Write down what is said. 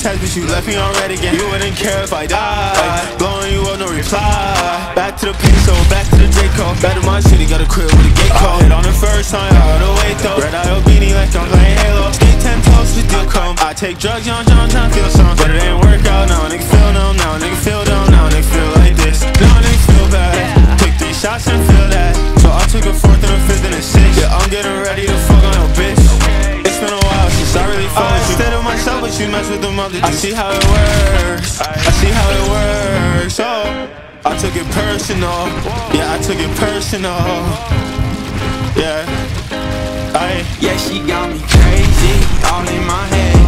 text, but you left me on red again. You wouldn't care if I died. Blowing you up, no reply. Back to the peso, back to the J-Cole. Back to my city, got a crib with a gate code. Hit on the first time, I had to wait though. Red eye beanie like I'm playing Halo. Skate 10 toes with deal come. I take drugs, young John, tryna feel something, but it ain't work out now. Nigga feel numb now, nigga feel dumb now, nigga feel like this. Now nigga feel bad. Took 3 shots and feel that. So I took a 4th and a 5th and a 6th. Yeah, I'm getting ready to fuck on your bitch. It's been a while since I really fucked with you. I stay to myself, but you mess with them other dudes. I see how it works, I see how it works. Oh, I took it personal. Yeah, I took it personal. Yeah, yeah, she got me crazy, all in my head.